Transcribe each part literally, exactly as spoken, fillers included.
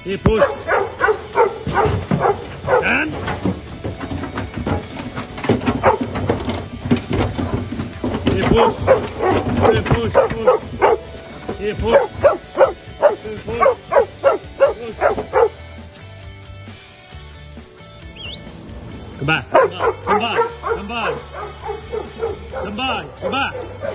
Here, push. Stand. Here, push. Here, push, push. Here, push. Here, push. Push. Come back, come back, come back, come back. Come back, come back.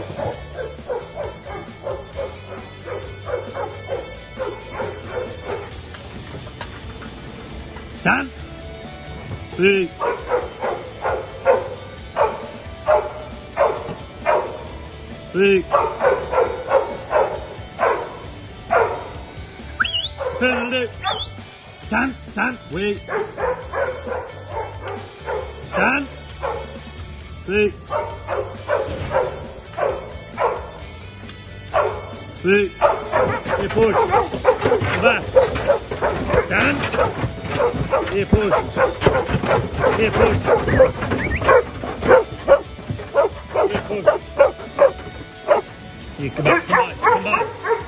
Stand. Three. Three. Turn. Stand, stand, wait. Stand. Speak. Speak. Here, push. Come back. Stand. Here, push. Here, push. Here, push. Here, come back, come back, come back.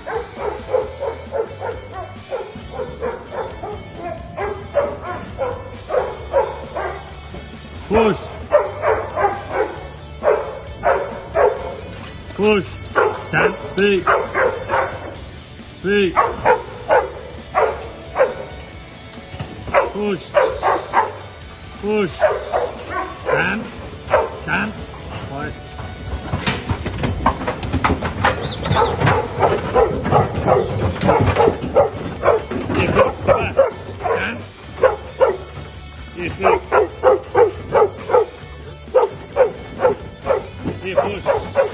Push. Push. Stand. Speak. Speak. Push. Push. Stand. Stand. Quiet. Here, push. Come back. Stand. Here, speak. Here, push.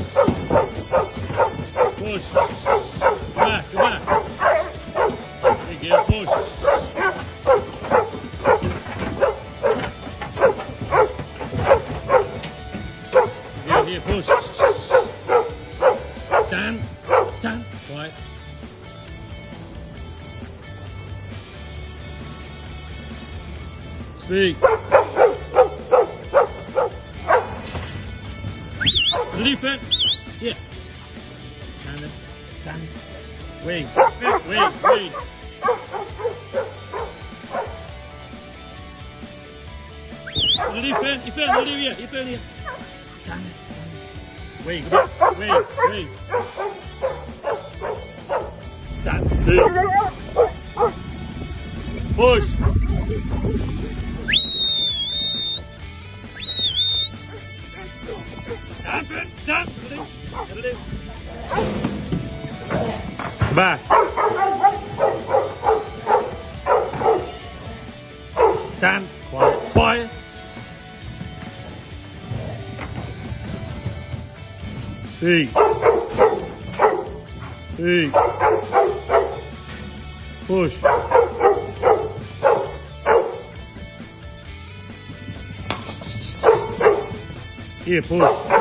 Push. Come back, come back. Here, get push. Here, here, push. Stand. Stand. Quiet. Speak. Leave it. Yeah. Stand it. Stand. Wait. Wait. Wait. Wait. Leave it. Leave it. Leave here. Leave it here. Stand it. Stand it. Wait. Come on. Wait. Wait. Stand still. Push. Stand, Fern, stand. Come back. Stand. Quiet. Quiet. Speak. Speak. Push. Here, push.